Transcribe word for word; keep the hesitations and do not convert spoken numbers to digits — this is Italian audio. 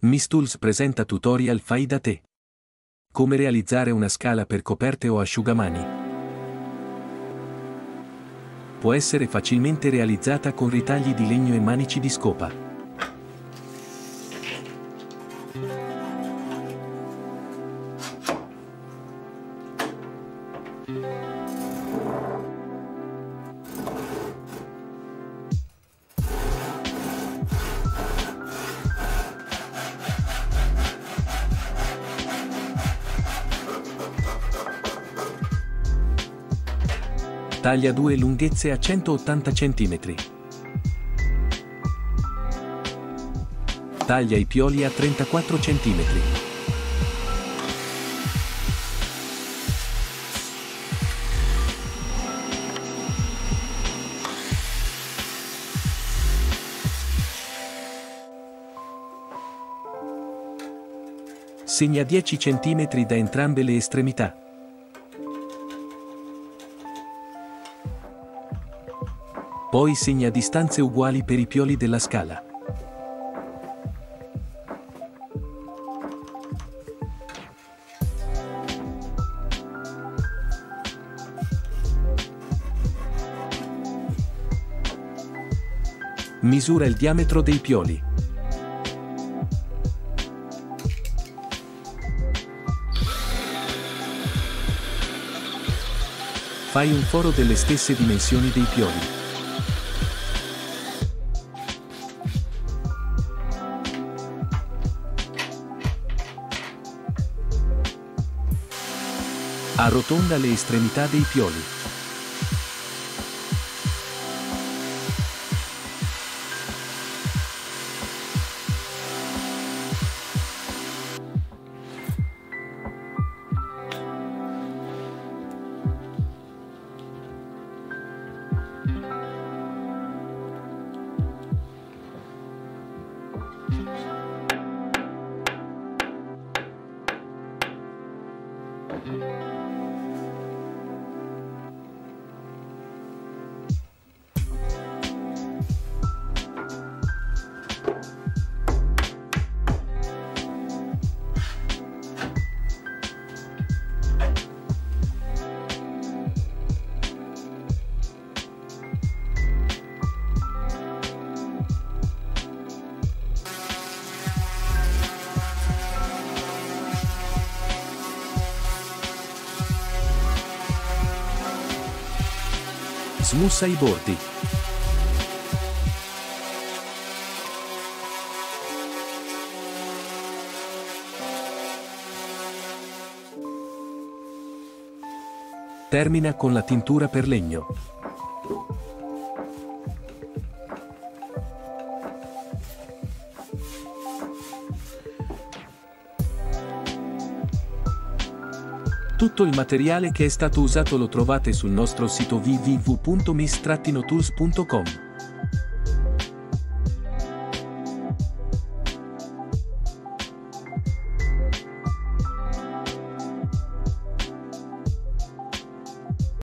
Mistools presenta tutorial fai da te. Come realizzare una scala per coperte o asciugamani. Può essere facilmente realizzata con ritagli di legno e manici di scopa. Taglia due lunghezze a centottanta centimetri. Taglia i pioli a trentaquattro centimetri. Segna dieci centimetri da entrambe le estremità. Poi segna distanze uguali per i pioli della scala. Misura il diametro dei pioli. Fai un foro delle stesse dimensioni dei pioli. Arrotonda le estremità dei pioli. Smussa i bordi. Termina con la tintura per legno. Tutto il materiale che è stato usato lo trovate sul nostro sito w w w punto mis tools punto com.